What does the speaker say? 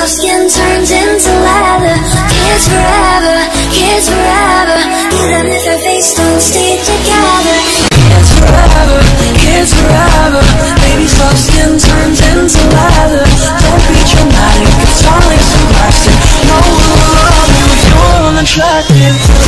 soft skin turns into leather. Kids forever, kids forever. Even if our face don't stay together. Kids forever, kids forever. Baby, soft skin turns into leather. Don't be dramatic, it's only some plastic. No, we'll love you if you're unattractive.